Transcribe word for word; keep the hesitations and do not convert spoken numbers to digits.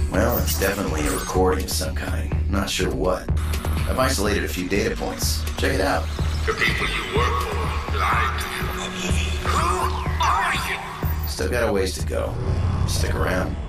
Well, it's definitely a recording of some kind. Not sure what. I've isolated a few data points. Check it out. The people you work for lied to you. Who are you? Still got a ways to go. Stick around.